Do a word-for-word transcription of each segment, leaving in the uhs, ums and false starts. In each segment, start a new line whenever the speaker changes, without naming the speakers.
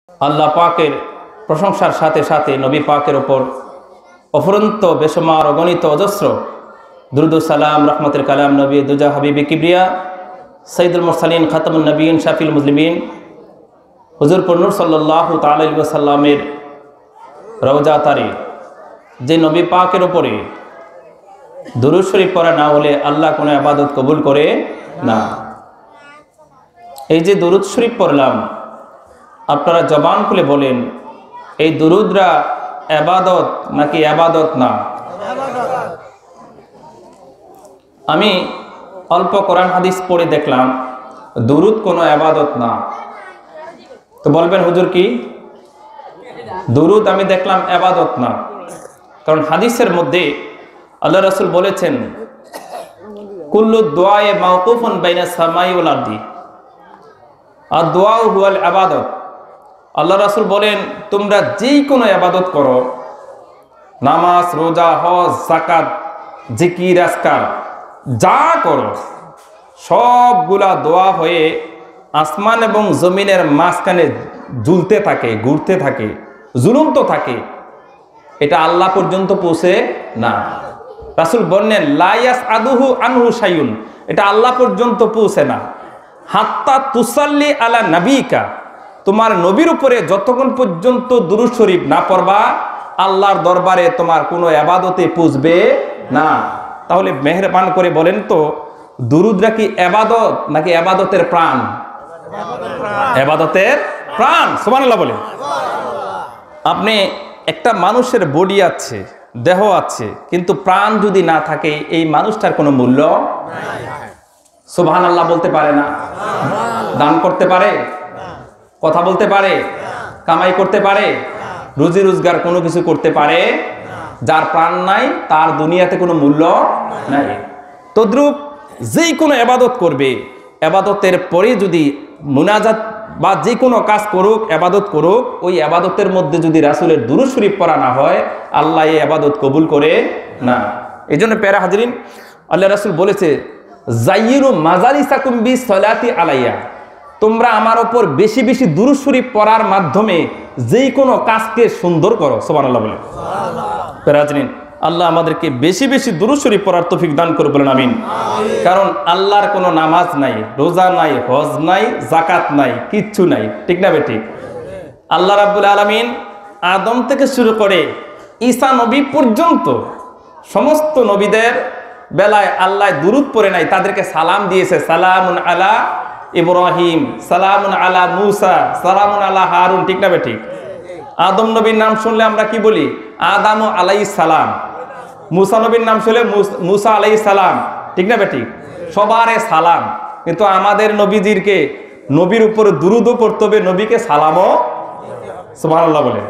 আল্লাহ পাকের প্রশংসার সাথে সাথে নবী পাকের ওপর অফুরন্ত বেসমার অগণিত অজস্র দুরুদ ও সালাম রহমতের কালাম নবী দুজা হাবিবি কিবরিয়া সৈয়দুল মুরসালিন খাতামুন নবীন শাফিল মুসলিমিন হুজুর নূর সাল্লাল্লাহু তাআলা আলাইহি ওয়াসাল্লামের রওজা তারে যে নবী পাকের ওপরে দুরূদ শরীফ পড়া না হলে আল্লাহ কোনো ইবাদত কবুল করে না। এই যে দুরূদ শরীফ পড়লাম, আপনারা জবান খুলে বলেন, এই দুরূদরা ইবাদত নাকি ইবাদত না? আমি অল্প কোরআন হাদিস পড়ে দেখলাম দুরূদ কোনো ইবাদত না। তো বলবেন হুজুর কি দুরূদ আমি দেখলাম ইবাদত না? কারণ হাদিসের মধ্যে আল্লাহ রাসূল বলেছেন কুল্লু দুআয়ে মাওকুফুন বাইনা সামাই ওয়াল আরদি আর দুআ হুয়াল ইবাদত। আল্লাহ রাসূল বলেন তোমরা যেই কোনো ইবাদত করো, নামাজ, রোজা, হজ, যাকাত, জিকির, আজকার যা করো, সবগুলা দোয়া হয়ে আসমান এবং জমিনের মাঝখানে ঝুলতে থাকে, ঘুরতে থাকে, ঝুলন্ত থাকে, এটা আল্লাহ পর্যন্ত পৌঁছে না। রাসূল বললেন লা ইয়াসআদুহু আনহু শাইউন, এটা আল্লাহ পর্যন্ত পৌঁছে না। হাত্তা তুসাল্লি আলা নাবিকা, তোমার নবীর উপরে যতক্ষণ পর্যন্ত দুরূদ শরীফ না পড়বা আল্লাহর দরবারে তোমার কোনো ইবাদতে পৌঁছবে না। তাহলে মেহেরবান করে বলেন তো দুরূদরা কি ইবাদত নাকি ইবাদতের প্রাণ? ইবাদতের প্রাণ। সুবহানাল্লাহ বলেন। আপনি একটা মানুষের বডি আছে, দেহ আছে, কিন্তু প্রাণ যদি না থাকে এই মানুষটার কোনো মূল্য নাই। সুবহানাল্লাহ বলতে পারে না, দান করতে পারে, কথা বলতে পারে, কামাই করতে পারে, রুজি রোজগার কোনো কিছু করতে পারে, যার প্রাণ নাই তার দুনিয়াতে কোনো মূল্য নাই। তদ্রূপ যেই কোনো ইবাদত করবে, ইবাদতের পরে যদি মুনাজাত বা যে কোনো কাজ করুক, ইবাদত করুক, ওই ইবাদতের মধ্যে যদি রাসূলের দুরূদ শরীফ পড়া না হয় আল্লাহ এই ইবাদত কবুল করে না। এই জন্য প্যারা হাজরিন, আল্লাহ রাসূল বলেছে জাইয়িরু মাজালিসাকুম বিসসালাতি আলাইয়া, তোমরা আমার ওপর বেশি বেশি দুরূদ শরীফ পড়ার মাধ্যমে যেই কোনো কাজকে সুন্দর করো। সুবহানাল্লাহ বলেন। প্যারা হাজরিন, আল্লাহ আমাদেরকে বেশি বেশি দুরূদ শরীফ পড়ার তৌফিক দান করে বলেন আমিন। কারণ আল্লাহর কোনো নামাজ নাই, রোজা নাই, হজ নাই, যাকাত নাই, কিচ্ছু নাই, ঠিক না বেঠিক? আল্লাহ রাব্বুল আলামিন আদম থেকে শুরু করে ঈসা নবী পর্যন্ত সমস্ত নবীদের বেলায় আল্লাহ দুরূদ পড়ে নাই, তাদেরকে সালাম দিয়েছে, সালামুন আলা ইব্রাহিম, সালামুন আলা মুসা, সালামুন আলা হারুন, ঠিক না বেঠিক? আদম নবীর নাম শুনলে আমরা কি বলি? আদামু আলাইহিস সালাম। মুসা নবীর নাম শুনলে মুসা আলাইহিস সালাম, ঠিক না বেঠিক? সবারে সালাম। কিন্তু আমাদের নবীজিরকে নবীর উপরে দুরূদও পড়তে হবে, নবীকে সালামও, সুবহানাল্লাহ বলেন,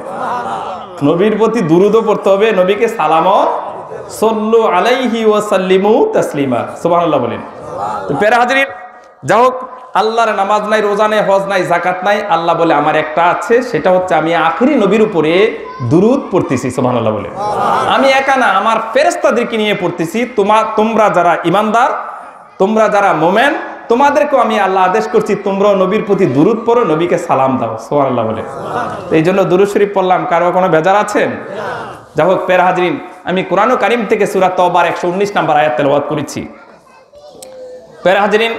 নবীর প্রতি দুরূদও পড়তে হবে, নবীকে সালামও, সাল্লু আলাইহি ওয়া সাল্লিমু তাসলিমা, সুবহানাল্লাহ বলেন। তো প্যারা হাজরিন, যাই হোক, আল্লাহর নামাজ নাই, রোজা নাই, হজ নাই, যাকাত নাই, আল্লাহ বলে আমার একটা আছে, সেটা হচ্ছে আমি আখেরি নবীর উপরে দুরূদ পড়তেছি। সুবহানাল্লাহ বলে। আমি একা না, আমার ফেরেশতাদেরকে নিয়ে পড়তেছি। তোমার তোমরা যারা ঈমানদার, তোমরা যারা মুমিন, তোমাদেরকেও আমি আল্লাহ আদেশ করছি তোমরাও নবীর প্রতি দুরূদ পড়ো, নবীকে সালাম দাও। সুবহানাল্লাহ বলে। এই জন্য দুরূদ শরীফ পড়লাম, কারো কোনো বেজার আছেন? যাই হোক প্যারা হাজরিন, আমি কোরআন কারীম থেকে সূরা তওবার একশো উনিশ নম্বর আয়াত তেলাওয়াত করেছি। প্যারা হাজরিন,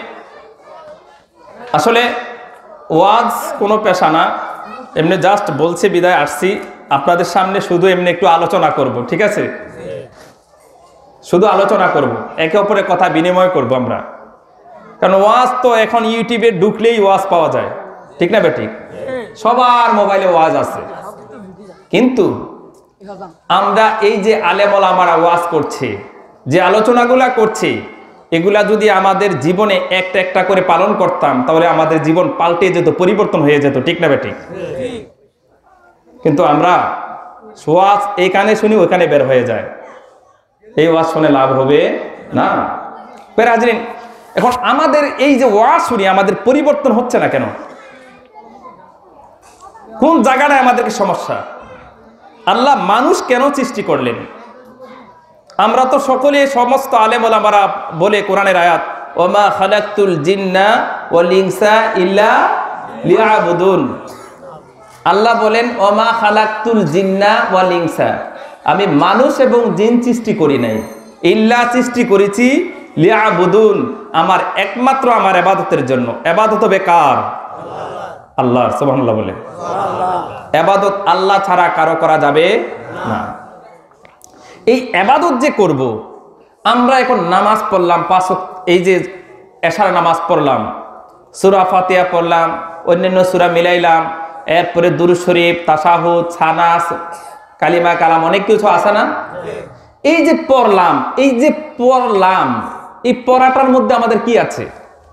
আসলে ওয়াজ কোনো পেশা না, এমনি জাস্ট বলছি বিদায় আসছি আপনাদের সামনে, শুধু এমনি একটু আলোচনা করব, ঠিক আছে? শুধু আলোচনা করব, একে অপরের কথা বিনিময় করব আমরা। কারণ ওয়াজ তো এখন ইউটিউবে ঢুকলেই ওয়াজ পাওয়া যায়, ঠিক না বেঠিক? সবার মোবাইলে ওয়াজ আছে, কিন্তু আমরা এই যে আলেম ওলামারা ওয়াজ করছে, যে আলোচনাগুলা করছে, এগুলা যদি আমাদের জীবনে একটা একটা করে পালন করতাম তাহলে আমাদের জীবন পাল্টে যেত, পরিবর্তন হয়ে যেত, ঠিক না বেঠিক? কিন্তু আমরা ওয়াজ এই কানে শুনি ওই কানে বের হয়ে যায়, এই ওয়াজ শুনে লাভ হবে না। প্যারা হাজরিন, এখন আমাদের এই যে ওয়াজ শুনি আমাদের পরিবর্তন হচ্ছে না কেন? কোন জায়গাটায় আমাদেরকে সমস্যা? আল্লাহ মানুষ কেন সৃষ্টি করলেন? আমরা তো সকলে, সমস্ত আলেম ওলামারা বলে কোরআনের আয়াত, ওমা খালাকতুল জিন্না ওয়াল ইনসা ইল্লা লিয়াবুদুন, আল্লাহ বলেন ওমা খালাকতুল জিন্না ওয়াল ইনসা, আমি মানুষ এবং জিন সৃষ্টি করি নাই, ইল্লা সৃষ্টি করেছি লিয়াবুদুন, আমার একমাত্র আমার ইবাদতের জন্য। ইবাদত হবে কার? আল্লাহর। সুবহানাল্লাহ বলে। ইবাদত আল্লাহ ছাড়া কারো করা যাবে না। এই ইবাদত যে করব, আমরা এখন নামাজ পড়লাম পাঁচ ওয়াক্ত, এই যে এশার নামাজ পড়লাম, সূরা ফাতিহা পড়লাম, অন্যান্য সূরা মিলাইলাম, এরপরে দুরূদ শরীফ, তাশাহুদ, ছানাস, কালিমা কালাম, অনেক কিছু আছে না? এই যে পড়লাম, এই যে পড়লাম, এই পড়াটার মধ্যে আমাদের কি আছে?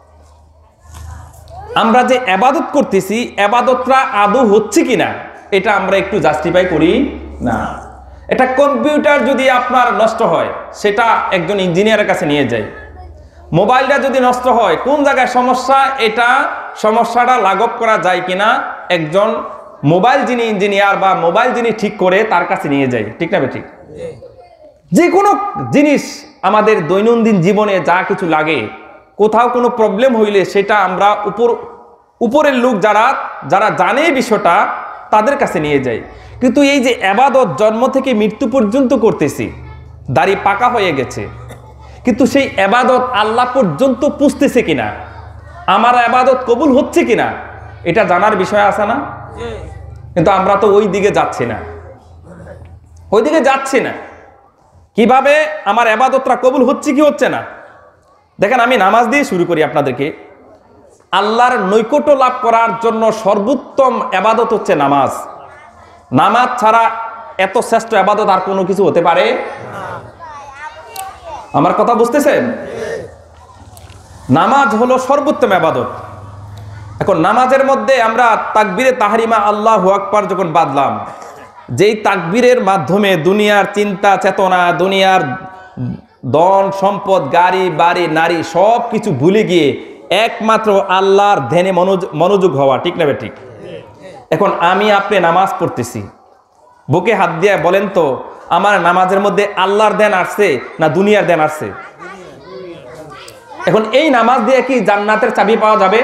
আমরা যে ইবাদত করতেছি, ইবাদতটা আদৌ হচ্ছে কিনা এটা আমরা একটু জাস্টিফাই করি না। এটা কম্পিউটার যদি আপনার নষ্ট হয়, সেটা একজন ইঞ্জিনিয়ারের কাছে নিয়ে যায়। মোবাইলটা যদি নষ্ট হয়, কোন জায়গায় সমস্যা, এটা সমস্যাটা লাঘব করা যায় কিনা একজন মোবাইল যিনি ইঞ্জিনিয়ার বা মোবাইল যিনি ঠিক করে তার কাছে নিয়ে যায়। ঠিক না ঠিক? যে কোনো জিনিস আমাদের দৈনন্দিন জীবনে যা কিছু লাগে, কোথাও কোনো প্রবলেম হইলে সেটা আমরা উপর উপরের লোক যারা যারা জানে বিষয়টা, তাদের কাছে নিয়ে যাই। কিন্তু এই যে ইবাদত জন্ম থেকে মৃত্যু পর্যন্ত করতেছি, দাড়ি পাকা হয়ে গেছে, কিন্তু সেই ইবাদত আল্লাহ পর্যন্ত পুষতেছে কিনা, আমার ইবাদত কবুল হচ্ছে কিনা, এটা জানার বিষয় আছে না? কিন্তু আমরা তো ওই দিকে যাচ্ছি না, ওই দিকে যাচ্ছি না। কিভাবে আমার ইবাদতটা কবুল হচ্ছে কি হচ্ছে না? দেখেন, আমি নামাজ দিয়ে শুরু করি আপনাদেরকে। আল্লাহর নৈকট্য লাভ করার জন্য সর্বোত্তম ইবাদত হচ্ছে নামাজ। নামাজ ছাড়া এত শ্রেষ্ঠ ইবাদত আর কোনো কিছু হতে পারে? আমার কথা বুঝতেছেন? নামাজ হলো সর্বোত্তম ইবাদত। এখন নামাজের মধ্যে আমরা তাকবীরে তাহরিমা আল্লাহু আকবার যখন বাঁধলাম, যেই তাকবীরের মাধ্যমে দুনিয়ার চিন্তা চেতনা, দুনিয়ার ধন সম্পদ, গাড়ি বাড়ি নারী সব কিছু ভুলে গিয়ে একমাত্র আল্লাহর ধ্যানে মনোযোগ হওয়া। ঠিক না ঠিক? এখন আমি আপনি নামাজ পড়তেছি, বুকে হাত দিয়ে বলেন তো, আমার নামাজের মধ্যে আল্লাহর ধ্যান আসছে না দুনিয়ার ধ্যান আসছে? এখন এই নামাজ দিয়ে কি জান্নাতের চাবি পাওয়া যাবে?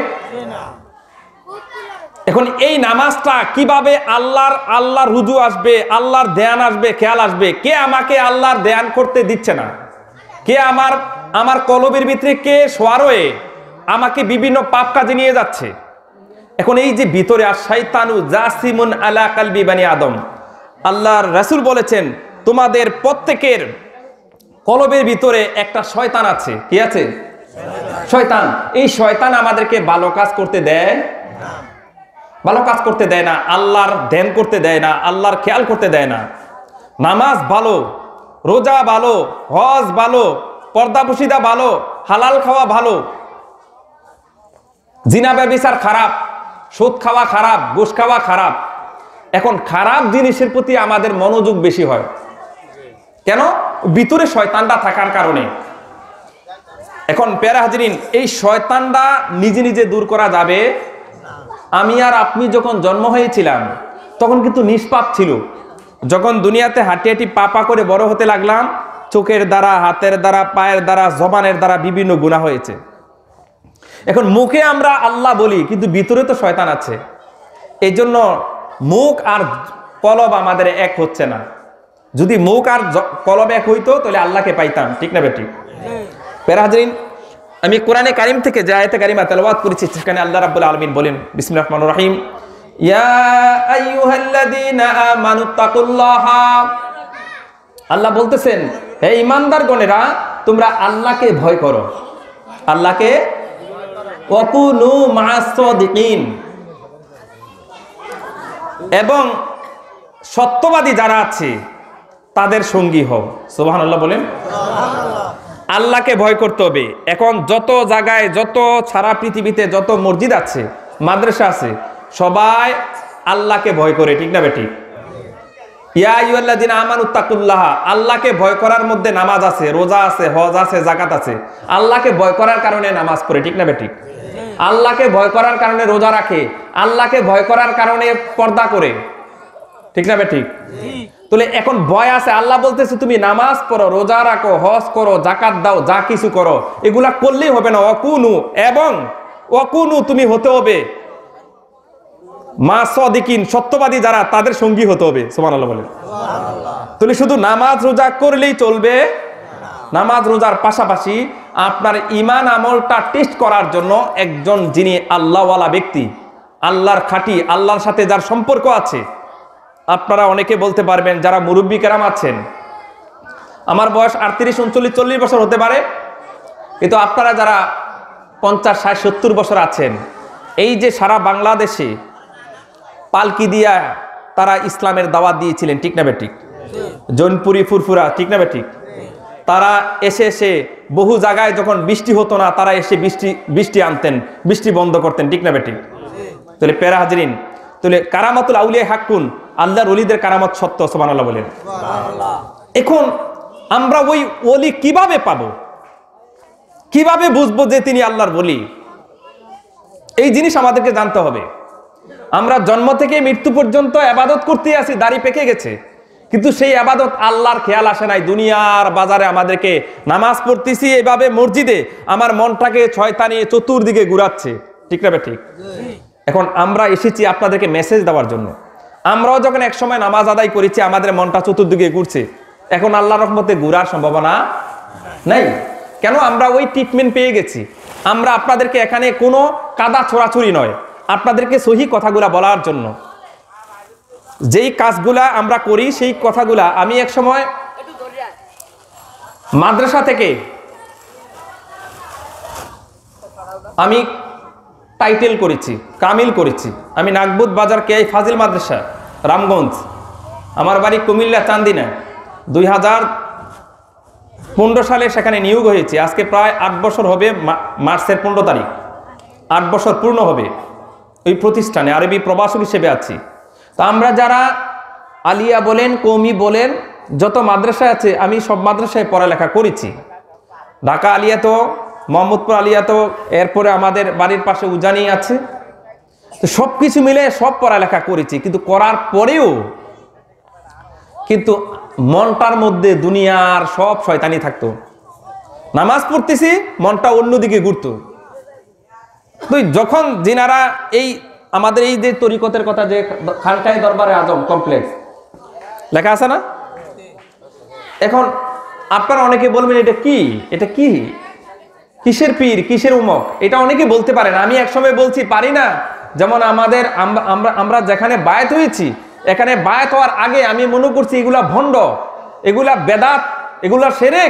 এখন এই নামাজটা কিভাবে আল্লাহর আল্লাহর রুজু আসবে, আল্লাহর ধ্যান আসবে, খেয়াল আসবে? কে আমাকে আল্লাহর ধ্যান করতে দিচ্ছে না? কে আমার আমার কলবের ভিতরে কে সোয়ারোয়ে আমাকে বিভিন্ন পাপ কাজে নিয়ে যাচ্ছে? এখন এই যে ভিতরে আর শয়তানু জাসিমুন আলা কালবি বানি আদম, আল্লাহর রাসূল বলেছেন তোমাদের প্রত্যেকের কলবের ভিতরে একটা শয়তান আছে। কি আছে? শয়তান। এই শয়তান আমাদেরকে ভালো কাজ করতে দেয় না, ভালো কাজ করতে দেয় না, আল্লাহর ধ্যান করতে দেয় না, আল্লাহর খেয়াল করতে দেয় না। নামাজ ভালো, রোজা ভালো, হজ ভালো, পর্দা পুশিদা ভালো, হালাল খাওয়া ভালো, জিনা ব্যভিচার খারাপ, সুদ খাওয়া খারাপ, ঘুষ খাওয়া খারাপ। এখন খারাপ জিনিসের প্রতি আমাদের মনোযোগ বেশি হয় কেন? ভিতরে শয়তানটা থাকার কারণে। এখন প্যারা হাজিরিন, এই শয়তানটা নিজে নিজে দূর করা যাবে? আমি আর আপনি যখন জন্ম হয়েছিলাম তখন কিন্তু নিষ্পাপ ছিল। যখন দুনিয়াতে হাঁটি হাঁটি পা পা করে বড় হতে লাগলাম, চোখের দ্বারা, হাতের দ্বারা, পায়ের দ্বারা, জবানের দ্বারা বিভিন্ন গুনাহ হয়েছে। এখন মুখে আমরা আল্লাহ বলি, কিন্তু ভিতরে তো শয়তান আছে। এই জন্য মুখ আর কলব আমাদের এক হচ্ছে না। যদি মুখ আর কলব এক হইতো তাহলে আল্লাহকে পাইতাম। ঠিক না বেটি? প্যারা হাজিরিন, আমি কোরআনে কারিম থেকে যে আয়াতে কারিমা তেলাওয়াত করেছি, সেখানে আল্লাহ রাব্বুল আলামিন বলেন, বিসমিল্লাহির রহমানির রহিম, ইয়া আইয়ুহাল্লাযীনা আমানুত্তাকুল্লাহা, আল্লাহ বলতেছেন, হে ঈমানদারগণেরা, তোমরা আল্লাহকে ভয় করো। আল্লাহকে ওয়াকুনু মা'আস সাদিকিন, এবং সত্যবাদী যারা আছে তাদের সঙ্গী হও। সুবহানাল্লাহ বলেন। আল্লাহকে ভয় করতে হবে। এখন যত জায়গায়, যত সারা পৃথিবীতে যত মসজিদ আছে, মাদ্রাসা আছে, সবাই আল্লাহকে ভয় করে। ঠিক না বেটি? ইয়া আইয়ুহাল্লাযীনা আমানুত্তাকুল্লাহ, আল্লাহকে ভয় করার মধ্যে নামাজ আছে, রোজা আছে, হজ আছে, যাকাত আছে। আল্লাহকে ভয় করার কারণে নামাজ পড়ে। ঠিক না বেটি? আল্লাহকে ভয় করার কারণে রোজা রাখে, আল্লাহকে ভয় করার কারণে পর্দা করে। ঠিক না বেটি? তাহলে এখন ভয় আছে, আল্লাহ বলতেছে তুমি নামাজ পড়ো, রোজা রাখো, হজ করো, যাকাত দাও, যা কিছু করো, এগুলা করলেই হবে না। ওয়াকুনু, এবং ওয়াকুনু তুমি হতে হবে মা সদিকিন, সত্যবাদী যারা, তাদের সঙ্গী হতে হবে। সুবহানাল্লাহ বলেন। তাহলে শুধু নামাজ রোজা করলেই চলবে? নামাজ রোজার পাশাপাশি আপনার ঈমান আমলটা টেস্ট করার জন্য একজন যিনি আল্লাহওয়ালা ব্যক্তি, আল্লাহর খাঁটি, আল্লাহর সাথে যার সম্পর্ক আছে। আপনারা অনেকে বলতে পারবেন, যারা মুরব্বী কেরাম আছেন, আমার বয়স আটত্রিশ উনচল্লিশ চল্লিশ বছর হতে পারে, কিন্তু আপনারা যারা পঞ্চাশ ষাট সত্তর বছর আছেন, এই যে সারা বাংলাদেশে পালকি দিয়া তারা ইসলামের দাওয়াত দিয়েছিলেন, ঠিক না বেঠিক? জৈনপুরি ফুরফুরা, ঠিক না বেঠিক? তারা এসে এসে বহু জায়গায় যখন বৃষ্টি হতো না, তারা এসে বৃষ্টি বৃষ্টি আনতেন, বৃষ্টি বন্ধ করতেন, ঠিক না বেঠিক? তাহলে প্যারা হাজরিন, তাহলে কারামাতুল আউলিয়া হাক্কুন, আল্লাহর ওলিদের কারামত সত্য। সুবহানাল্লাহ বলেন। এখন আমরা ওই ওলি কিভাবে পাবো, কিভাবে বুঝবো যে তিনি আল্লাহর ওলি? এই জিনিস আমাদেরকে জানতে হবে। আমরা জন্ম থেকে মৃত্যু পর্যন্ত ইবাদত করতে আছি, দাড়ি পেকে গেছে, কিন্তু সেই ইবাদত আল্লাহর খেয়াল আসে নাই। দুনিয়ার বাজারে আমাদেরকে নামাজ পড়তেছি এভাবে মসজিদে, আমার মনটাকে শয়তানি চতুর্দিকে ঘুরাচ্ছে, ঠিক না ঠিক? এখন আমরা এসেছি আপনাদেরকে মেসেজ দেওয়ার জন্য। আমরাও যখন এক সময় নামাজ আদায় করেছি, আমাদের মনটা চতুর্দিকে ঘুরছে। এখন আল্লাহর রহমতে ঘুরার সম্ভাবনা নাই। কেন? আমরা ওই ট্রিটমেন্ট পেয়ে গেছি। আমরা আপনাদেরকে এখানে কোনো কাদা ছোড়াছুরি নয়, আপনাদেরকে সহি কথাগুলা বলার জন্য। যেই কাজগুলা আমরা করি সেই কথাগুলা, আমি এক সময় মাদ্রাসা থেকে আমি টাইটেল করেছি, কামিল করেছি। আমি নাগবুদ বাজার কে ফাজিল মাদ্রাসা, রামগঞ্জ, আমার বাড়ি কুমিল্লা চান্দিনা। দুই হাজার পনেরো সালে সেখানে নিয়োগ হয়েছে। আজকে প্রায় আট বছর হবে, মার্চের পনেরো তারিখ আট বছর পূর্ণ হবে। ওই প্রতিষ্ঠানে আরবি প্রভাষক হিসেবে আছি। তো আমরা যারা আলিয়া বলেন, কৌমি বলেন, যত মাদ্রাসা আছে, আমি সব মাদ্রাসায় পড়ালেখা করেছি। ঢাকা আলিয়া তো, মোহাম্মদপুর আলিয়া তো, এরপরে আমাদের বাড়ির পাশে উজানি আছে। তো সব কিছু মিলে সব পড়ালেখা করেছি, কিন্তু করার পরেও কিন্তু মনটার মধ্যে দুনিয়ার সব শয়তানি থাকতো। নামাজ পড়তেছি, মনটা অন্যদিকে ঘুরতো। তুই যখন যিনারা এই আমাদের এই যে তরিকতের কথা, যে খানকায় দরবারে আজম কমপ্লেক্স লেখা আছে না, এখন আপনারা অনেকে বলবেন এটা কি, এটা কি, কিসের পীর, কিসের উমক, এটা অনেকে বলতে পারে না। আমি একসময় বলছি পারি না। যেমন আমাদের আমরা আমরা যেখানে বায়াত হয়েছি, এখানে বায়াত হওয়ার আগে আমি মনে করছি এগুলা ভণ্ড, এগুলা বেদাত, এগুলা শিরক,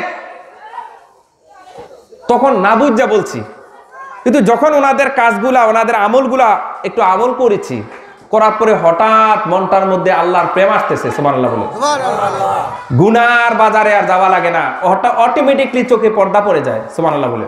তখন না বুঝা বলছি। কিন্তু যখন ওনাদের কাজগুলা, ওনাদের আমলগুলা একটু আমল করেছি, করার পরে হঠাৎ মনটার মধ্যে আল্লাহর প্রেম আসতেছে। সুবহানাল্লাহ বলে। গুনার বাজারে আর যাওয়া লাগে না, অটোমেটিকলি চোখে পর্দা পড়ে যায়। সুবহানাল্লাহ বলে।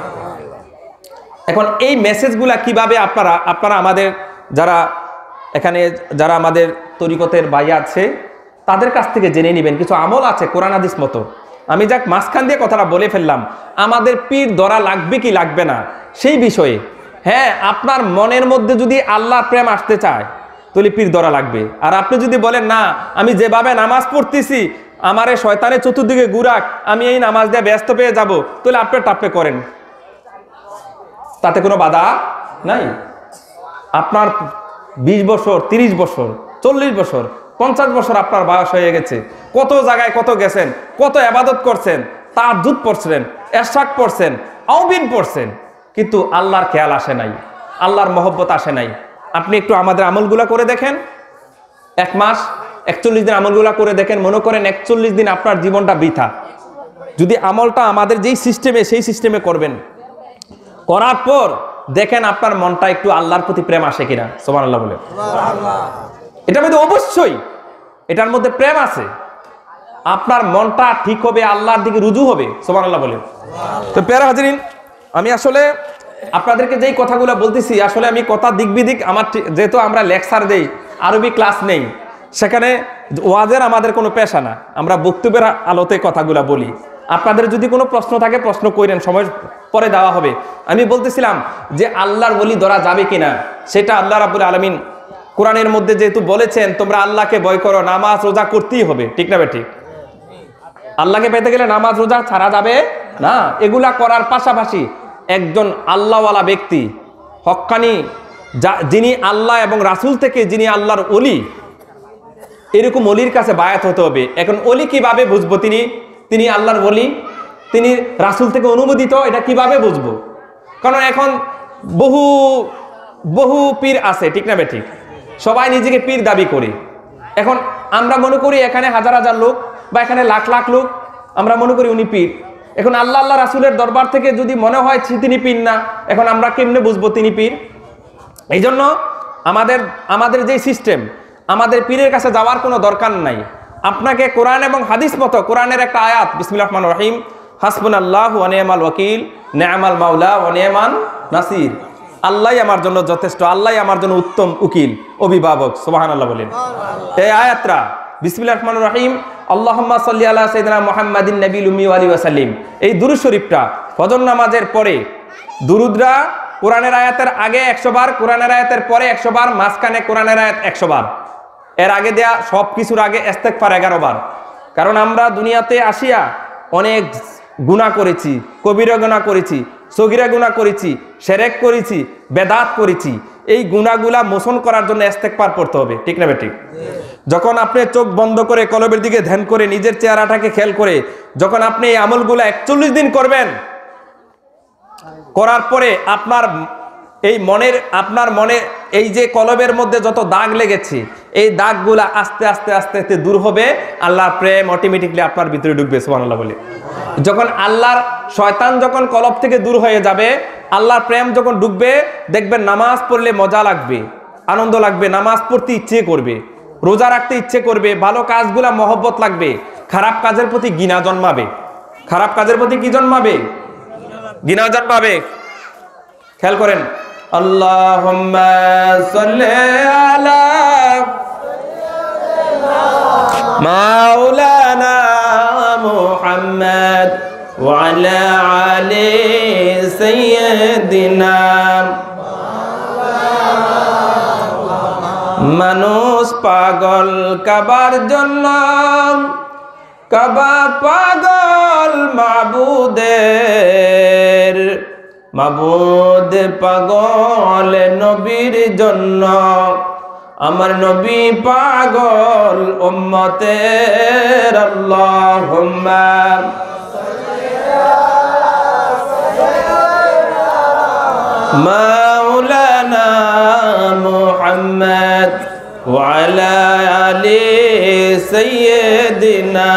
এখন এই মেসেজগুলা কিভাবে আপনারা আপনারা আমাদের যারা এখানে যারা আমাদের তরিকতের ভাই আছে, তাদের কাছ থেকে জেনে নেবেন। কিছু আমল আছে কোরআন হাদিস মতো। আমি যাক মাঝখান দিয়ে কথাটা বলে ফেললাম, আমাদের পীর ধরা লাগবে কি লাগবে না সেই বিষয়ে। হ্যাঁ, আপনার মনের মধ্যে যদি আল্লাহর প্রেম আসতে চায়, তাহলে পীর ধরা লাগবে। আর আপনি যদি বলেন না, আমি যেভাবে নামাজ পড়তেছি, আমারে শয়তানের চতুর্দিকে ঘুরাক, আমি এই নামাজ দিয়ে ব্যস্ত পেয়ে যাব, তাহলে আপনি টাপে করেন, তাতে কোনো বাধা নাই। আপনার বিশ বছর, তিরিশ বছর, চল্লিশ বছর, পঞ্চাশ বছর আপনার বয়স হয়ে গেছে, কত জায়গায় কত গেছেন, কত ইবাদত করছেন, তাহাজ্জুদ পড়ছেন, এশরাক পড়ছেন, আউবিন পড়ছেন, কিন্তু আল্লাহর খেয়াল আসে নাই, আল্লাহর মহব্বত আসে নাই। আপনি একটু আমাদের আমলগুলা করে দেখেন, এক মাস একচল্লিশ দিন আমলগুলা করে দেখেন, মনে করেন একচল্লিশ দিন আপনার জীবনটা বৃথা। যদি আমলটা আমাদের যেই সিস্টেমে, সেই সিস্টেমে করবেন, করার পর দেখেন আপনার মনটা একটু আল্লাহর প্রতি প্রেম আসে কিনা। সুবহানাল্লাহ বলে। এটার মধ্যে অবশ্যই এটার মধ্যে প্রেম আছে, আপনার মনটা ঠিক হবে, আল্লাহর দিকে রুজু হবে। সুবহানাল্লাহ বলে। তো প্যারা হাজিরিন, আমি আসলে আপনাদেরকে যেই কথাগুলো বলতেছি, আসলে আমি কথা দিক বিদিক, আমার যেহেতু আমরা লেকচার দেই, আরবি ক্লাস নেই, সেখানে ওয়াজের আমাদের কোনো পেশা না, আমরা বক্তব্যের আলোতে কথাগুলো বলি। আপনাদের যদি কোনো প্রশ্ন থাকে প্রশ্ন করেন, সময় পরে দেওয়া হবে। আমি বলতেছিলাম যে আল্লাহর ওলি ধরা যাবে কিনা, সেটা আল্লাহ রাব্বুল আলামিন কোরআনের মধ্যে যেহেতু বলেছেন, তোমরা আল্লাহকে ভয় করো, নামাজ রোজা করতেই হবে, ঠিক না বেঠিক? আল্লাহকে পেতে গেলে নামাজ রোজা ছাড়া যাবে না। এগুলা করার পাশাপাশি একজন আল্লাহওয়ালা ব্যক্তি, হক্কানি যা যিনি আল্লাহ এবং রাসূল থেকে যিনি আল্লাহর ওলি, এরকম ওলির কাছে বায়াত হতে হবে। এখন ওলি কিভাবে বুঝবো তিনি তিনি আল্লাহর ওলি, তিনি রাসূল থেকে অনুমোদিত, এটা কিভাবে বুঝবো? কারণ এখন বহু বহু পীর আছে, ঠিক না বেঠিক? সবাই নিজেকে পীর দাবি করে। এখন আমরা মনে করি এখানে হাজার হাজার লোক বা এখানে লাখ লাখ লোক, আমরা মনে করি উনি পীর। এখন আল্লাহ আল্লাহ রাসূলের দরবার থেকে যদি মনে হয় তিনি পীর না, এখন আমরা কেমনে বুঝবো তিনি পীর? এই জন্য আমাদের আমাদের যে সিস্টেম, আমাদের পীরের কাছে যাওয়ার কোনো দরকার নাই। আপনাকে কোরআন এবং হাদিস মতো, কোরআনের একটা আয়াত, বিসমিল্লাহির রহমানির রহিম, হাসবুনাল্লাহু ওয়া নি'মাল ওয়াকিল, নি'মাল মাওলা ওয়া নি'মান নাসির। আল্লাহই আমার জন্য যথেষ্ট, আল্লাহই আমার জন্য উত্তম উকিল, অভিভাবক। সুবহানাল্লাহ বলেন। এই আয়াতটা বিসমিল্লাহির রহমানির রহিম, আল্লাহুম্মা সাল্লি আলা সাইয়্যিদিনা মুহাম্মাদিন নবিয়্যিল উম্মি ওয়া আলিহি ওয়া সাল্লিম, এই দুরূদ শরীফটা ফজর নামাজের পরে, দুরূদরা কোরআনের আয়াতের আগে একশো বার, কোরআনের আয়াতের পরে একশো বার, মাঝখানে কোরআনের আয়াত একশো বার, এর আগে দেয়া সব কিছুর আগে ইস্তেগফার এগারো বার। কারণ আমরা দুনিয়াতে আসিয়া অনেক গুনাহ করেছি, কবিরা গুনাহ করেছি, সগীরা গুনাহ করেছি, শিরক করেছি, বেদাত করেছি। এই গুনাহগুলা মোচন করার জন্য ইস্তেগফার পড়তে হবে, ঠিক না বেঠিক? যখন আপনি চোখ বন্ধ করে কলবের দিকে ধ্যান করে নিজের চেহারাটাকে খেয়াল করে যখন আপনি এই আমলগুলা একচল্লিশ দিন করবেন, করার পরে আপনার এই মনের আপনার মনে এই যে কলবের মধ্যে যত দাগ লেগেছে, এই দাগগুলা আস্তে আস্তে আস্তে আস্তে দূর হবে। আল্লাহর প্রেম অটোমেটিকলি আপনার ভিতরে ঢুকবে। সুবহানাল্লাহ বলে। যখন আল্লাহর শয়তান যখন কলব থেকে দূর হয়ে যাবে, আল্লাহর প্রেম যখন ঢুকবে, দেখবেন নামাজ পড়লে মজা লাগবে, আনন্দ লাগবে, নামাজ পড়তে ইচ্ছে করবে, রোজা রাখতে ইচ্ছে করবে, ভালো কাজগুলা মহব্বত লাগবে, খারাপ কাজের প্রতি ঘৃণা জন্মাবে। খারাপ কাজের প্রতি কি জন্মাবে? ঘৃণা জন্মাবে। খেয়াল করেন, আল্লাহুম্মা সাল্লি আলা মাওলানা মুহাম্মদ ওয়া আলা আলি সাইয়্যিদিনা। মানুষ পাগল কাবার জন্য, কাবা পাগল মাবুদের, মাবুদ পাগল নবীর জন্য, আমার নবী পাগল উম্মতের। আল্লাহুম্মা মাওলানা মুহাম্মদ ওয়া আলা আলি সাইয়্যিদিনা।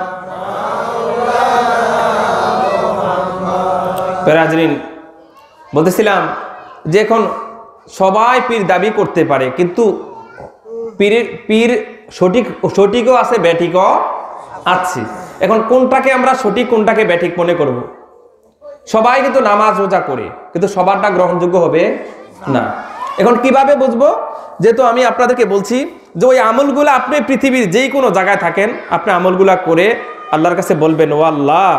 হাজরিন, বলতেছিলাম যে এখন সবাই পীর দাবি করতে পারে, কিন্তু পীরের পীর সঠিক সঠিকও আছে, ব্যাঠিকও আছে। এখন কোনটাকে আমরা সঠিক, কোনটাকে ব্যাঠিক মনে করব? সবাই কিন্তু নামাজ রোজা করে, কিন্তু সবারটা গ্রহণযোগ্য হবে না। এখন কিভাবে বুঝবো? যেহেতু আমি আপনাদেরকে বলছি যে ওই আমলগুলো আপনি পৃথিবীর যেই কোনো জায়গায় থাকেন, আপনি আমলগুলা করে আল্লাহর কাছে বলবেন, ও আল্লাহ,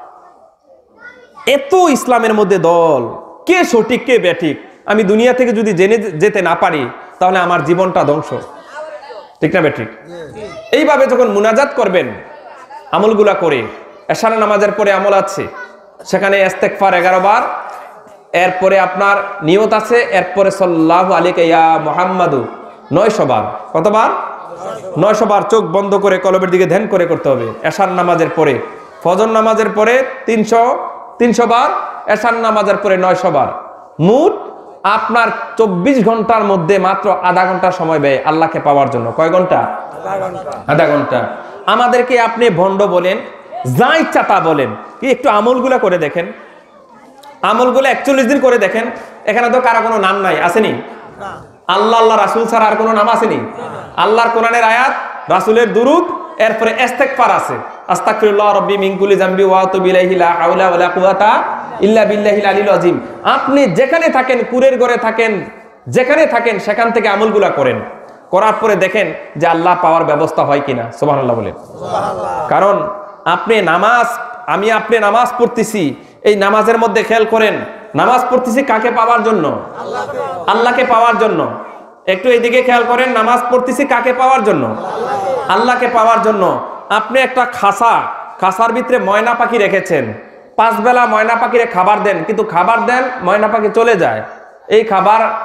এত ইসলামের মধ্যে দল, কে সঠিক কে ব্যাঠিক আমি দুনিয়া থেকে যদি জেনে যেতে না পারি, তাহলে আমার জীবনটা ধ্বংস, ঠিক না ব্যাঠিক? এইভাবে যখন মুনাজাত করবেন আমলগুলা করে, এশার নামাজের পরে আমল আছে, সেখানে ইস্তেগফার এগারো বার, এরপরে আপনার নিয়ত আছে, এরপরে সাল্লাল্লাহু আলাইকা ইয়া মুহাম্মাদু নয়শো বার। কতবার? নয়শো বার। চোখ বন্ধ করে কলবের দিকে ধ্যান করে করতে হবে এশার নামাজের পরে। ফজর নামাজের পরে তিনশো তিনশো বার, এশার নামাজের পরে নয়শো বার। মোট আপনার চব্বিশ ঘন্টার মধ্যে মাত্র আধা ঘন্টা সময় ব্যয় আল্লাহকে পাওয়ার জন্য। কয় ঘন্টা? আধা ঘন্টা। আমাদেরকে আপনি ভণ্ড বলেন, যা ইচ্ছা তা বলেন, কি একটু আমলগুলা করে দেখেন, আমলগুলো একচল্লিশ দিন করে দেখেন। এখানে তো কারো কোনো নাম নাই, আসেনি? আল্লাহ আল্লাহ রাসূল ছাড়া আর কোনো নাম আসেনি? আল্লাহর কোরআনের আয়াত, রাসূলের দুরূদ, এরপরে ইস্তেগফার আছে, আস্তাগফিরুল্লাহ রাব্বি মিন কুল্লি যামবি ওয়া আতুবু ইলাইহি লা হাওলা ওয়ালা কুওয়াতা ইল্লা বিল্লাহিল আলিয়্যিল আযীম। আপনি যেখানে থাকেন, কুরের ঘরে থাকেন, যেখানে থাকেন, সেখান থেকে আমলগুলা করেন। করার পরে দেখেন যে আল্লাহ পাওয়ার ব্যবস্থা হয় কিনা। সুবহানাল্লাহ বলেন। কারণ আপনি নামাজ, আমি আপনি নামাজ পড়তেছি, এই নামাজের মধ্যে খেয়াল করেন, নামাজ পড়তেছি কাকে পাওয়ার জন্য? আল্লাহকে পাওয়ার জন্য। একটু এইদিকে খেয়াল করেন, নামাজ পড়তেছি কাকে পাওয়ার জন্য? আল্লাহকে পাওয়ার জন্য। আপনি একটা খাসা, খাসার ভিতরে ময়না পাখি রেখেছেন, পাঁচ বেলা ময়না পাখিরে খাবার দেন, কিন্তু খাবার দেন, ময়না পাখি চলে যায়। এই খাবার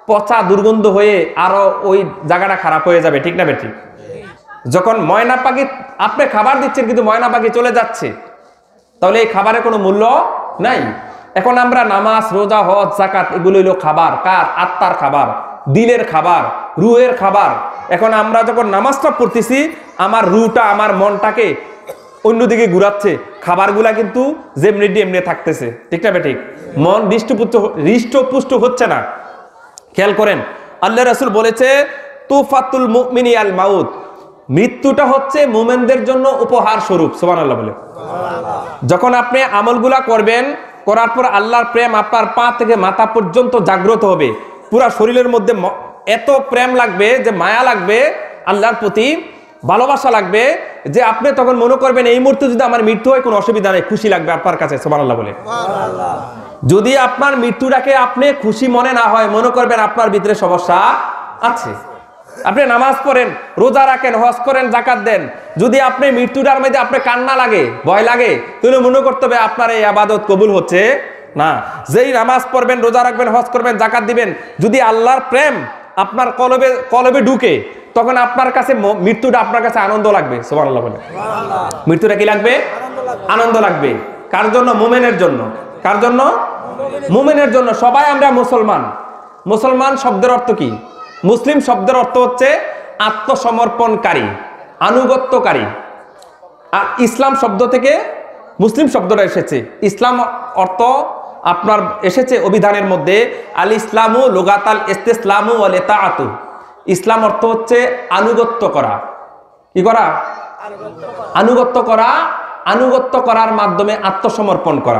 পচা দুর্গন্ধ হয়ে আরো ওই জায়গাটা খারাপ হয়ে যাবে, ঠিক না বেঠিক? যখন ময়না পাখি আপনি খাবার দিচ্ছেন কিন্তু ময়না পাখি চলে যাচ্ছে, তাহলে এই খাবারের কোনো মূল্য নাই। এখন আমরা নামাজ, রোজা, হজ, যাকাত এগুলো হইলো খাবার, কার? আত্মার খাবার, দিলের খাবার, রুহের খাবার। এখন আমরা যখন নামাজটা পড়তেছি, আমার রুটা, আমার মনটাকে অন্যদিকে ঘুরাচ্ছে, খাবারগুলা কিন্তু যেমনি এমনি থাকতেছে, ঠিক না বেঠিক? মন হৃষ্টপুষ্ট হৃষ্টপুষ্ট হচ্ছে না। খেয়াল করেন, আল্লাহ রাসূল বলেছে তুফাতুল মুমিনি আল মাউত, মৃত্যুটা হচ্ছে মুমিনদের জন্য উপহার স্বরূপ। সুবহানাল্লাহ বলে। যখন আপনি আমলগুলা করবেন, করার পর আল্লাহর প্রেম আপনার পা থেকে মাথা পর্যন্ত জাগ্রত হবে, পুরা শরীরের মধ্যে এত প্রেম লাগবে, যে মায়া লাগবে আল্লাহর প্রতি, ভালোবাসা লাগবে, যে আপনি তখন মনে করবেন এই মুহূর্তে যদি আমার মৃত্যু হয় কোনো অসুবিধা নেই, খুশি লাগবে আপনার কাছে। সুবহানাল্লাহ বলে। যদি আপনার মৃত্যুটাকে আপনি খুশি মনে না হয়, মনে করবেন আপনার ভিতরে সমস্যা আছে। আপনি নামাজ পড়েন, রোজা রাখেন, হজ করেন, যাকাত দেন, যদি আপনি মৃত্যুটার মধ্যে আপনি কান্না লাগে, ভয় লাগে, তাহলে মনে করতে হবে আপনার এই ইবাদত কবুল হচ্ছে না। যেই নামাজ পড়বেন, রোজা রাখবেন, হজ করবেন, যাকাত দিবেন, যদি আল্লাহর প্রেম আপনার কলবে কলবে ঢুকে, তখন আপনার কাছে মৃত্যুটা আপনার কাছে আনন্দ লাগবে। সুবহানাল্লাহ বলে। মৃত্যুটা কি লাগবে? আনন্দ লাগবে। কার জন্য? মুমিনের জন্য। কার জন্য? মুমিনের জন্য। সবাই আমরা মুসলমান। মুসলমান শব্দের অর্থ কি? মুসলিম শব্দের অর্থ হচ্ছে আত্মসমর্পণকারী, আনুগত্যকারী। আর ইসলাম শব্দ থেকে মুসলিম শব্দটা এসেছে। ইসলাম অর্থ আপনার এসেছে অভিধানের মধ্যে আল ইসলামু লুগাতাল ইস্তিসলামু ওয়াল ইতাআতু। ইসলাম অর্থ হচ্ছে আনুগত্য করা। কি করা? আনুগত্য করা। আনুগত্য করার মাধ্যমে আত্মসমর্পণ করা।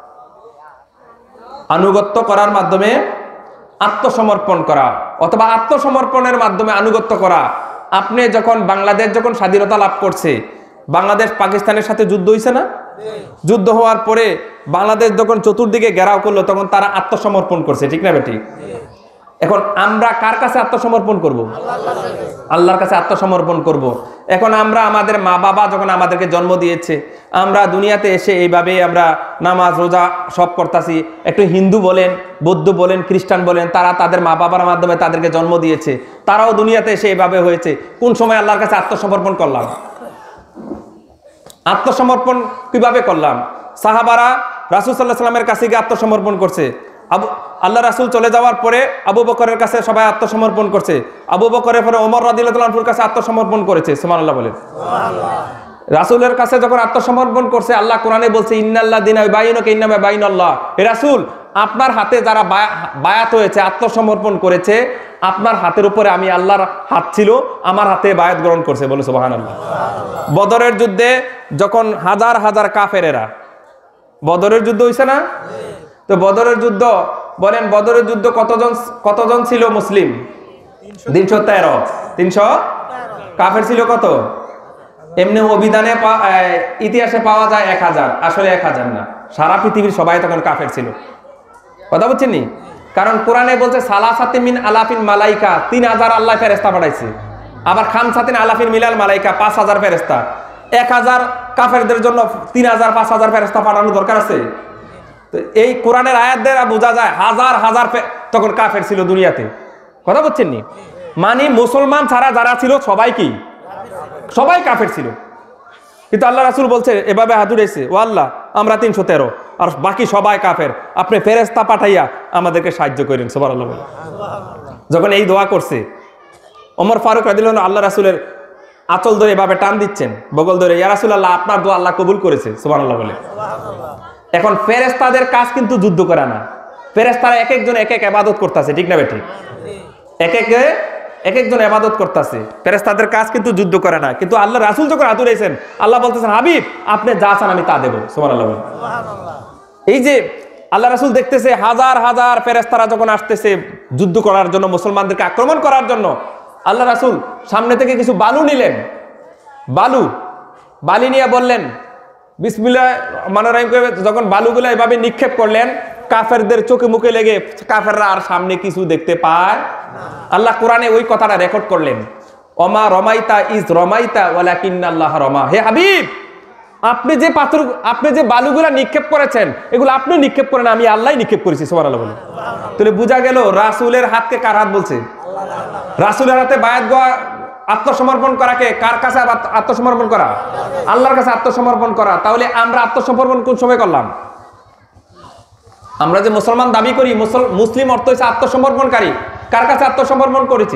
আনুগত্য করার মাধ্যমে আত্মসমর্পণ করা, অথবা আত্মসমর্পণের মাধ্যমে আনুগত্য করা। আপনি যখন বাংলাদেশ যখন স্বাধীনতা লাভ করছে, বাংলাদেশ পাকিস্তানের সাথে যুদ্ধ হয়েছে না? যুদ্ধ হওয়ার পরে বাংলাদেশ যখন চতুর্দিকে ঘেরাও করলো, তখন তারা আত্মসমর্পণ করছে, ঠিক না বেটি? এখন আমরা কার কাছে আত্মসমর্পণ করব? আল্লাহর কাছে আত্মসমর্পণ করব। এখন আমরা আমাদের মা বাবা যখন আমাদেরকে জন্ম দিয়েছে, আমরা দুনিয়াতে এসে এইভাবে আমরা নামাজ রোজা সব করতেছি। একটু হিন্দু বলেন, বৌদ্ধ বলেন, খ্রিস্টান বলেন, তারা তাদের মা বাবার মাধ্যমে তাদেরকে জন্ম দিয়েছে, তারাও দুনিয়াতে এসে এইভাবে হয়েছে। কোন সময় আল্লাহর কাছে আত্মসমর্পণ করলাম? আত্মসমর্পণ কিভাবে করলাম? সাহাবারা রাসূল সাল্লাল্লাহু আলাইহি ওয়াসাল্লামের কাছে গিয়ে আত্মসমর্পণ করছে। আবু আল্লাহ রাসূল চলে যাওয়ার পরে আবু বকরের কাছে সবাই আত্মসমর্পণ করছে। আবু বকরের পরে ওমর রাদিয়াল্লাহু আনহুর কাছে আত্মসমর্পণ করেছে। সুবহানাল্লাহ বলেন। রাসূলের কাছে যখন আত্মসমর্পণ করছে, আল্লাহ কোরআনে বলছে ইন্নাল্লাযিনা ইউবাইয়ুনাকা ইন্নামা বাইনাল্লাহ। হে রাসূল, আপনার হাতে যারা বায়াত হয়েছে, আত্মসমর্পণ করেছে, আপনার হাতের উপরে আমি আল্লাহর হাত ছিল, আমার হাতে বায়াত গ্রহণ করছে। বলে সুবহানাল্লাহ। বদরের যুদ্ধে যখন হাজার হাজার কাফেরেরা, বদরের যুদ্ধ হয়েছে না? তো বদরের যুদ্ধ বলেন, বদরের যুদ্ধ কতজন কতজন ছিল মুসলিম? তিনশো তেরো। তিনশো কাফের ছিল কত? এমনি অভিধানে ইতিহাসে পাওয়া যায় এক হাজার, আসলে এক হাজার না, সারা পৃথিবীর সবাই তখন কাফের ছিল। কথা বুঝছেন নি? কারণ কোরআনে বলছে সালাসাতি মিন আলাফিন মালাইকা, তিন হাজার আল্লাহ ফেরেস্তা পাঠাইছে। আবার খামসাতিন আলাফিন মিলাল মালাইকা, পাঁচ হাজার ফেরেস্তা। এক হাজার কাফেরদের জন্য তিন হাজার পাঁচ হাজার ফেরেস্তা পাঠানোর দরকার আছে? তো এই কোরআনের আয়াত দ্বারা বোঝা যায় হাজার হাজার তখন কাফের ছিল দুনিয়াতে। কথা বুঝছেন নি? মানে মুসলমান ছাড়া যারা ছিল সবাই কি? সবাই কাফের ছিল। কিন্তু আল্লাহ রাসূল বলছে, এভাবে হাত উঠেছে, ও আল্লাহ আমরা তিনশো তেরো আর বাকি সবাই কাফের, আপনি ফেরেস্তা পাঠাইয়া আমাদেরকে সাহায্য করেন। সুবহানাল্লাহ। যখন এই দোয়া করছে, ওমর ফারুক রাদিয়াল্লাহু আনহু আল্লাহ রাসূলের আঁচল ধরে এভাবে টান দিচ্ছেন, বগল ধরে, ইয়া রাসূলুল্লাহ আপনার দোয়া আল্লাহ কবুল করেছে। সুবহানাল্লাহ বলে। এখন ফেরেশতাদের কাজ কিন্তু যুদ্ধ করা না, ফেরেশতারা এক একজন এক এক ইবাদত করতেছে, ঠিক না বেটি? এক এক এক একজন ইবাদত করতেছে, ফেরেশতাদের কাজ কিন্তু যুদ্ধ করে না। কিন্তু আল্লাহ রাসূল যখন হাত উঠাইছেন, আল্লাহ বলতেছেন হাবিব আপনি যা চান আমি তা দেব। সুবহানাল্লাহ। এই যে আল্লাহ রাসূল দেখতেছে হাজার হাজার ফেরেশতারা যখন আসতেছে যুদ্ধ করার জন্য, মুসলমানদেরকে আক্রমণ করার জন্য, আল্লাহ রাসূল সামনে থেকে কিছু বালু নিলেন, বালু বালি নিয়ে বললেন বিসমিল্লাহ রহমানির রহিম, যখন বালুগুলো এভাবে নিক্ষেপ করলেন, কাফেরদের চোখে মুখে লেগে কাফেররা আর সামনে কিছু দেখতে পায় না। আল্লাহ কোরআনে ওই কথাটা রেকর্ড করলেন, ওমা রমাইতা ইজ রমাইতা ওয়ালাকিন্নাল্লাহ রমা। হে হাবিব, আপনি যে পাথর, আপনি যে বালুগুলা নিক্ষেপ করেছেন, এগুলো আপনি নিক্ষেপ করেন, আমি আল্লাহ নিক্ষেপ করেছি। সুবহানাল্লাহ বলেন। তাহলে বোঝা গেল রাসূলের হাতকে কার হাত বলছে? রাসূলের হাতে বায়াত দেওয়া, আত্মসমর্পণ করাকে কার কাছে আত্মসমর্পণ করা? আল্লাহর কাছে আত্মসমর্পণ করা। তাহলে আমরা আত্মসমর্পণ কোন সময় করলাম? আমরা যে মুসলমান দাবি করি, মুসলিম অর্থ হচ্ছে আত্মসমর্পণকারী, কার কাছে আত্মসমর্পণ করেছি?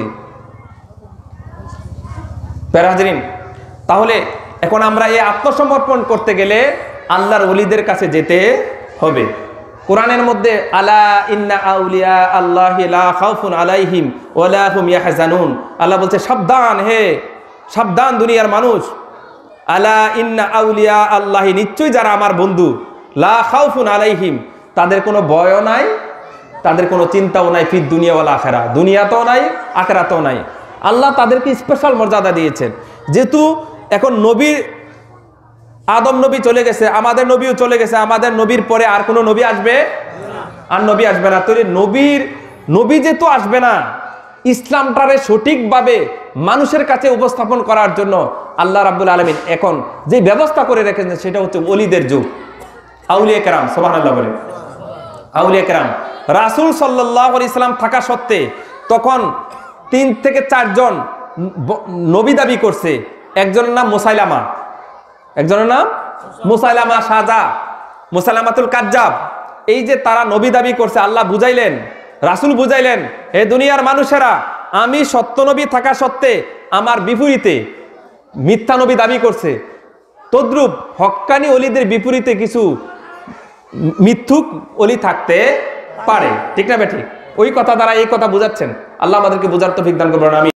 প্যারা হাজরিন, তাহলে এখন আমরা এই আত্মসমর্পণ করতে গেলে আল্লাহর ওলিদের কাছে যেতে হবে। কোরআনের মধ্যে আলা ইন্না আউলিয়া আল্লাহি লা খাউফুন আলাইহিম ওয়া লা হুম ইয়াহজানুন, আল্লাহ বলছে সাবধান, হে সাবধান দুনিয়ার মানুষ, আলা ইন্না আউলিয়া আল্লাহি, নিশ্চয়ই যারা আমার বন্ধু, লা খাউফুন আলাইহিম, তাদের কোনো ভয়ও নাই, তাদের কোনো চিন্তাও নাই, ফিদ দুনিয়া ওয়াল আখিরা, দুনিয়াতেও নাই আখিরাতেও নাই। আল্লাহ তাদেরকে স্পেশাল মর্যাদা দিয়েছেন। যেহেতু এখন নবীর, আদম নবী চলে গেছে, আমাদের নবীও চলে গেছে, আমাদের নবীর পরে আর কোনো নবী আসবে? আর নবী আসবে না। তাহলে নবীর নবী যেহেতু আসবে না, ইসলামটারে সঠিকভাবে মানুষের কাছে উপস্থাপন করার জন্য আল্লাহ রাব্বুল আলামিন এখন যে ব্যবস্থা করে রেখেছেন সেটা হচ্ছে ওলিদের যুগ, আউলিয়া কেরাম। সুবহানাল্লাহ বলে। আউলিয়া কেরাম, রাসূল সাল্লাল্লাহু আলাইহি সাল্লাম থাকা সত্ত্বে তখন তিন থেকে চারজন নবী দাবি করছে। একজনের নাম মুসাইলামা, একজনের নাম মুসাইলামা সাজা, মুসাইলামাতুল কাজ্জাব। এই যে তারা নবী দাবি করছে, আল্লাহ বুঝাইলেন, রাসূল বুঝাইলেন, হে দুনিয়ার মানুষেরা, আমি সত্য নবী থাকা সত্ত্বে আমার বিপরীতে মিথ্যা নবী দাবি করছে। তদ্রূপ হক্কানি অলিদের বিপরীতে কিছু মিথ্যুক অলি থাকতে পারে, ঠিক না বেঠিক? ওই কথা দ্বারা এই কথা বুঝাচ্ছেন। আল্লাহ আমাদেরকে বুঝার তৌফিক দান করবেন। আমি